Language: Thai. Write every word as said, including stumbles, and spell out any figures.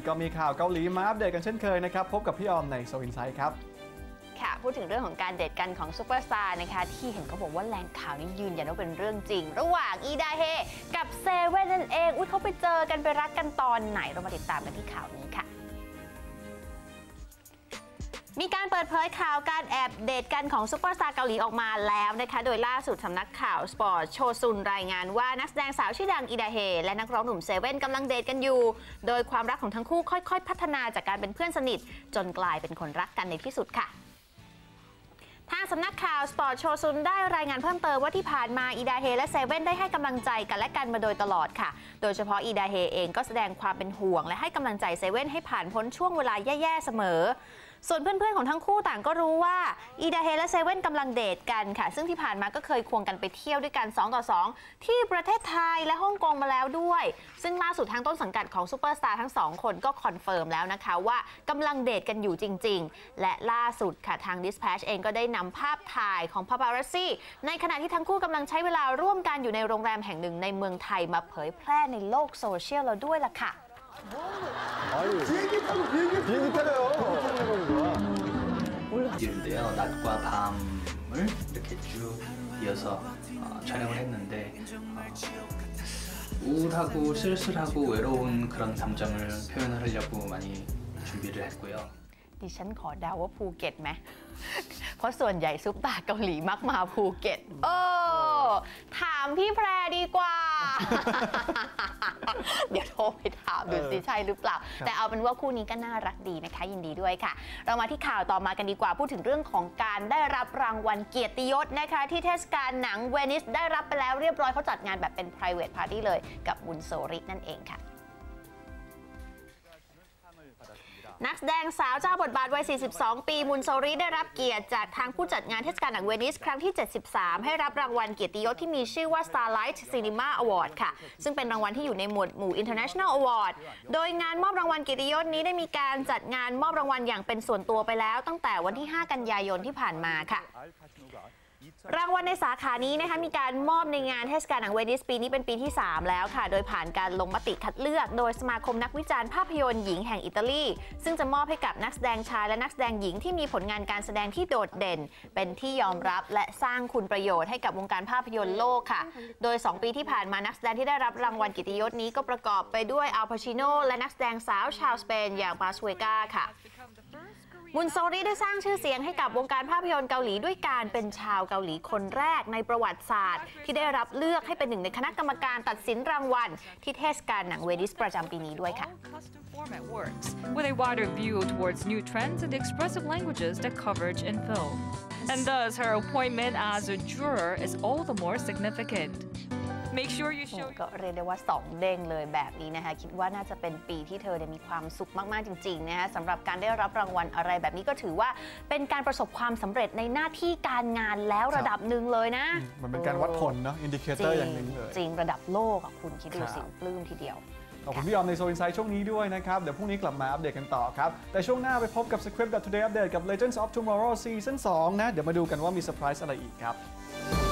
ก็มีข่าวเกาหลีมาอัปเดตกันเช่นเคยนะครับพบกับพี่ออมในโซอินไซด์ครับค่ะพูดถึงเรื่องของการเดทกันของซุปเปอร์สตาร์นะคะที่เห็นเขาบอกว่าแหล่งข่าวนี้ยืนยันว่าเป็นเรื่องจริงระหว่างอีดาเฮกับเซเว่นนั่นเองอุ้ยเขาไปเจอกันไปรักกันตอนไหนเรามาติดตามกันที่ข่าวนี้ค่ะมีการเปิดเผยข่าวการแอบเดทกันของซุปเปอร์สตาร์เกาหลีออกมาแล้วนะคะโดยล่าสุดสำนักข่าวสปอร์ตโชซุนรายงานว่านักแสดงสาวชื่อดังอีดาเฮและนักร้องหนุ่มเซเว่นกำลังเดทกันอยู่โดยความรักของทั้งคู่ค่อยๆพัฒนาจากการเป็นเพื่อนสนิทจนกลายเป็นคนรักกันในที่สุดค่ะทางสำนักข่าวสปอร์ตโชซุนได้รายงานเพิ่มเติมว่าที่ผ่านมาอีดาเฮและเซเว่นได้ให้กำลังใจกันและกันมาโดยตลอดค่ะโดยเฉพาะอีดาเฮเองก็แสดงความเป็นห่วงและให้กำลังใจเซเว่นให้ผ่านพ้นช่วงเวลาแย่ๆเสมอส่วนเพื่อนๆของทั้งคู่ต่างก็รู้ว่าอีดาเฮและเซเว่นกำลังเดทกันค่ะซึ่งที่ผ่านมาก็เคยควงกันไปเที่ยวด้วยกันสองต่อสองที่ประเทศไทยและฮ่องกงมาแล้วด้วยซึ่งล่าสุดทางต้นสังกัดของซูเปอร์สตาร์ทั้งสองคนก็คอนเฟิร์มแล้วนะคะว่ากำลังเดทกันอยู่จริงๆและล่าสุดค่ะทาง Dispatch เองก็ได้นำภาพถ่ายของ Paparazzi ในขณะที่ทั้งคู่กำลังใช้เวลาร่วมกันอยู่ในโรงแรมแห่งหนึ่งในเมืองไทยมาเผยแพร่ในโลกโซเชียลแล้วด้วยล่ะค่ะ 일인데요. 낮과 밤을 이렇게 쭉 이어서 어, 촬영을 했는데 어, 우울하고 쓸쓸하고 외로운 그런 감정을 표현을 하려고 많이 준비를 했고요. ดิฉันขอเดาว่าภูเก็ตไหมเพราะส่วนใหญ่ซุปตาเกาหลีมักมาภูเก็ตโอ้ถามพี่แพรดีกว่า เดี๋ยวโทรไปถามดูสิใช่หรือเปล่าแต่เอาเป็นว่าคู่นี้ก็น่ารักดีนะคะยินดีด้วยค่ะเรามาที่ข่าวต่อมากันดีกว่าพูดถึงเรื่องของการได้รับรางวัลเกียรติยศนะคะที่เทศกาลหนังเวนิสได้รับไปแล้วเรียบร้อยเขาจัดงานแบบเป็น private party เลยกับวุนโซรินั่นเองค่ะนักแสดงสาวเจ้าบทบาทวัย สี่สิบสอง ปีมุนโซริได้รับเกียรติจากทางผู้จัดงานเทศกาลหนังเวนิสครั้งที่ เจ็ดสิบสาม ให้รับรางวัลเกียรติยศที่มีชื่อว่า Starlight Cinema Award ค่ะซึ่งเป็นรางวัลที่อยู่ในหมวดหมู่ International Award โดยงานมอบรางวัลเกียรติยศนี้ได้มีการจัดงานมอบรางวัลอย่างเป็นส่วนตัวไปแล้วตั้งแต่วันที่ ห้า กันยายนที่ผ่านมาค่ะรางวัลในสาขานี้นะคะมีการมอบในงานเทศกาลหนังเวนิสปีนี้เป็นปีที่สามแล้วค่ะโดยผ่านการลงมติคัดเลือกโดยสมาคมนักวิจารณ์ภาพยนตร์หญิงแห่งอิตาลีซึ่งจะมอบให้กับนักแสดงชายและนักแสดงหญิงที่มีผลงานการแสดงที่โดดเด่นเป็นที่ยอมรับและสร้างคุณประโยชน์ให้กับวงการภาพยนตร์โลกค่ะโดยสองปีที่ผ่านมานักแสดงที่ได้รับรางวัลเกียรติยศนี้ก็ประกอบไปด้วยอัลปาชิโนและนักแสดงสาวชาวสเปนอย่างปาสเวกาค่ะมุนโซริได้สร้างชื่อเสียงให้กับวงการภาพยนตร์เกาหลีด้วยการเป็นชาวเกาหลีคนแรกในประวัติศาสตร์ที่ได้รับเลือกให้เป็นหนึ่งในคณะกรรมการตัดสินรางวัลที่เทศกาลหนังเวนิสประจำปีนี้ด้วยค่ะ With a wider view towards new trends and expressive languages that coverage in film. And thus, her appointment as a juror is all the more significant. Make sure you show ก็เรียกได้ว่าสองเด้งเลยแบบนี้นะคะคิดว่าน่าจะเป็นปีที่เธอมีความสุขมากๆจริงๆนะคะสำหรับการได้รับรางวัลอะไรแบบนี้ก็ถือว่าเป็นการประสบความสำเร็จในหน้าที่การงานแล้วระดับหนึ่งเลยนะมันเป็นการวัดผลเนาะอินดิเคเตอร์อย่างหนึ่งเลยจริงระดับโลกคุณคิดดูสิปลื้มทีเดียวขอบคุณพี่ออมในโซอินไซด์ช่วงนี้ด้วยนะครับเดี๋ยวพรุ่งนี้กลับมาอัปเดตกันต่อครับแต่ช่วงหน้าไปพบกับ Script Today Update กับ Legends of Tomorrow Season สองนะเดี๋ยวมาดูกันว่ามีเซอร์ไพรส์อะไรอีกครับ